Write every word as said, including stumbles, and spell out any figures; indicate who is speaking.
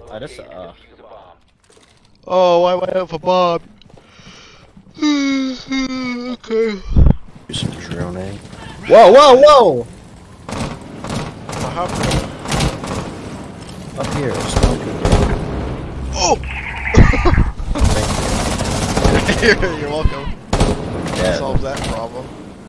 Speaker 1: I just, uh...
Speaker 2: Oh, why would I have a bomb? Okay.
Speaker 3: Do some droning.
Speaker 1: Whoa, whoa, whoa!
Speaker 2: What happened?
Speaker 3: Up here, smoking.
Speaker 2: Oh!
Speaker 3: Thank
Speaker 2: You're welcome.
Speaker 3: you. Yeah.
Speaker 2: Solves that problem.